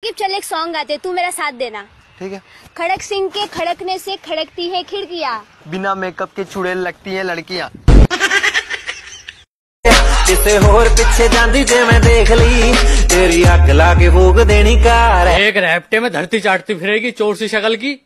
चल एक सॉन्ग गाते, तू मेरा साथ देना। ठीक है। खड़क सिंह के खड़कने से खड़कती है खिड़कियाँ, बिना मेकअप के चुड़ैल लगती हैं लड़कियाँ। किसे होर पीछे जांदी जे मैं देख ली, तेरी अग लाके फूक देनी कार। एक रैप्टे में धरती चाटती फिरेगी चोर सी शक्ल की।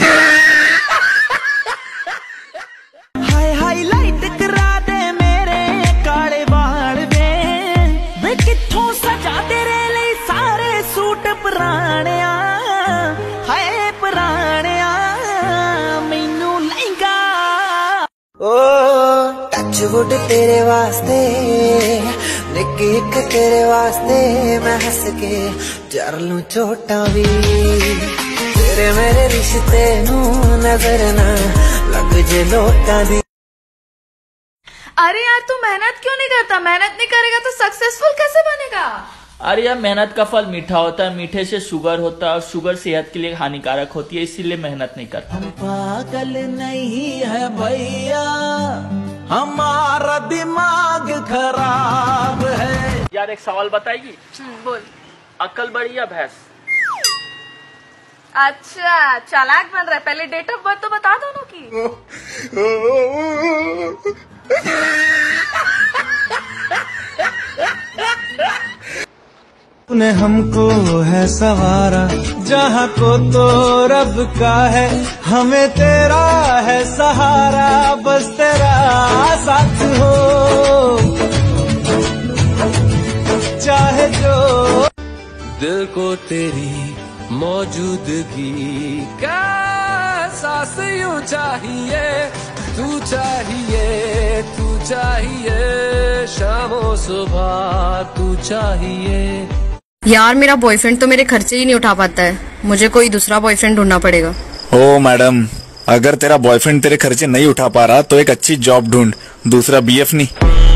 हाय हाईलाइट करा दे मेरे काले बाल वे कित्थों सजा तेरे लिए सारे सूट पुराणिया। हाय पुराणिया मैनू लहंगा ओ टचवुड तेरे वास्ते, निक्की एक तेरे वास्ते मैं हंस के जर लूं चोटा भी। तेरे मेरे रिश्ते नू नजर ना लग जे लोटां दी। अरे यार तू मेहनत क्यों नहीं करता? मेहनत नहीं करेगा तो सक्सेसफुल कैसे बनेगा? अरे यार मेहनत का फल मीठा होता है, मीठे से शुगर होता है और शुगर सेहत के लिए हानिकारक होती है, इसीलिए मेहनत नहीं करता। हम पागल नहीं है भैया, हमारा दिमाग खराब है। यार एक सवाल बताएगी? बोल। अक्ल बड़ी या भैंस? अच्छा चालाक बन रहा है, पहले डेट ऑफ बर्थ तो बता दोनों की। तूने हमको है सवारा, जहाँ को तो रब का है, हमें तेरा है सहारा, बस तेरा साथ हो चाहे जो। दिल को तेरी मौजूदगी का एहसास यूं चाहिए, तू चाहिए, तू चाहिए, शामों सुबह तू चाहिए। यार मेरा बॉयफ्रेंड तो मेरे खर्चे ही नहीं उठा पाता है, मुझे कोई दूसरा बॉयफ्रेंड ढूंढना पड़ेगा। ओ मैडम, अगर तेरा बॉयफ्रेंड तेरे खर्चे नहीं उठा पा रहा तो एक अच्छी जॉब ढूंढ, दूसरा बीएफ नहीं।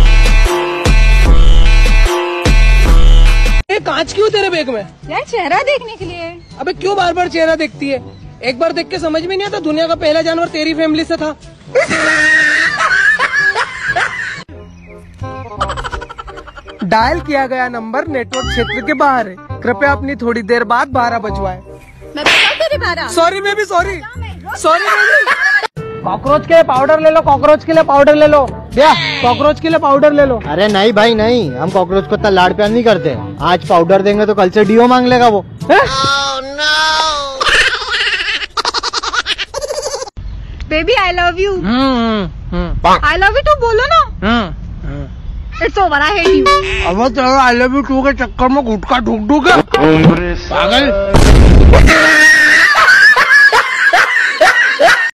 कांच क्यों तेरे बैग में? यार चेहरा देखने के लिए। अबे क्यों बार बार चेहरा देखती है? एक बार देख के समझ में नहीं आता दुनिया का पहला जानवर तेरी फैमिली से था। डायल किया गया नंबर नेटवर्क क्षेत्र के बाहर है, कृपया अपनी थोड़ी देर बाद 12 बजवाएं। मैं बता तेरे 12। Sorry baby, sorry baby. Cockroach के लिए पाउडर ले लो, कॉकरोच के लिए पाउडर ले लो भैया, कॉकरोच के लिए पाउडर ले लो। अरे नहीं भाई नहीं, हम कॉकरोच को इतना लाड प्यार नहीं करते। आज पाउडर देंगे तो कल से डीओ मांग लेगा वो। Baby I love you. I love you तो बोलो ना। It's over, I hate you. अब तेरा आई लव यू टू के चक्कर में गुटखा ढूंढ दूंगा पागल।